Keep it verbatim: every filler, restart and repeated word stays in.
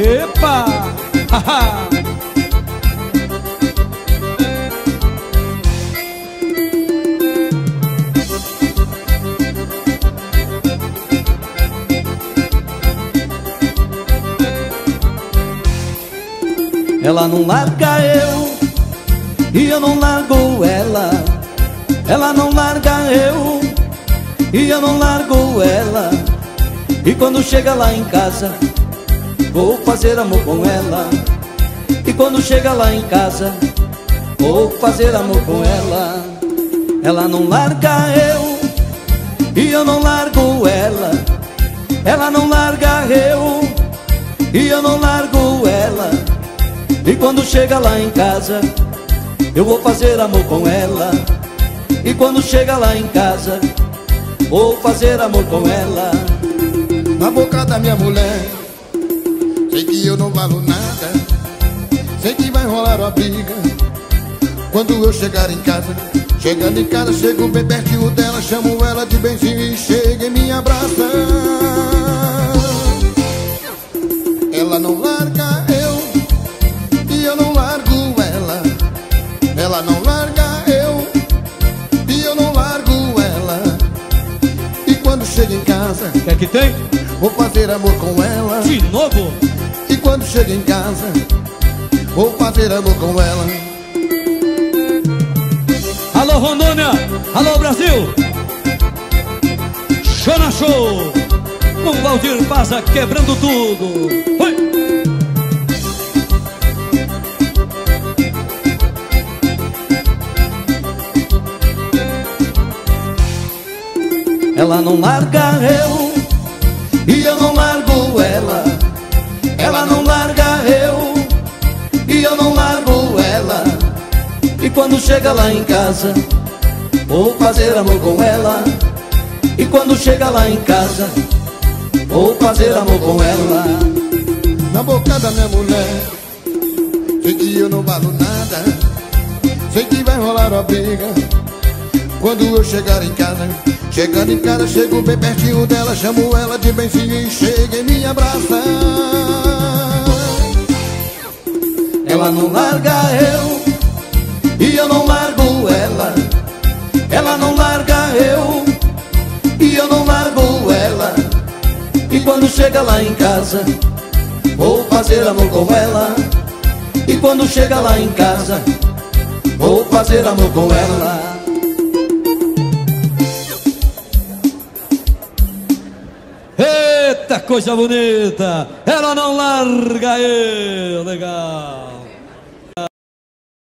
Epa! Haha! Ela não larga eu e eu não largo ela. Ela não larga eu e eu não largo ela. E quando chega lá em casa, vou fazer amor com ela. E quando chega lá em casa, vou fazer amor com ela. Ela não larga eu e eu não largo ela. Ela não larga eu e eu não largo ela. E quando chega lá em casa, eu vou fazer amor com ela. E quando chega lá em casa, vou fazer amor com ela. Na boca da minha mulher, sei que eu não valo nada, sei que vai rolar uma briga. Quando eu chegar em casa, chegando em casa, chego bem pertinho dela, chamo ela de benzinho e chega e me abraça. Ela não larga eu e eu não largo ela. Ela não larga eu e eu não largo ela. E quando chega em casa, O que é que tem? vou fazer amor com ela. De novo? E quando chega em casa, vou fazer amor com ela. Alô Rondônia, alô Brasil. Show na show, com Valdir Paza quebrando tudo. Oi. Ela não larga eu e eu não largo ela. Ela não larga eu e eu não largo ela. E quando chega lá em casa, vou fazer amor com ela. E quando chega lá em casa, vou fazer amor com ela. Na boca da minha mulher, sei que eu não valo nada, sei que vai rolar uma briga. Quando eu chegar em casa, chegando em casa, chego bem pertinho dela, chamo ela de benzinho e chega e me abraça. Ela não larga eu e eu não largo ela. Ela não larga eu e eu não largo ela. E quando chega lá em casa, vou fazer amor com ela. E quando chega lá em casa, vou fazer amor com ela. Eita, coisa bonita! Ela não larga eu, legal!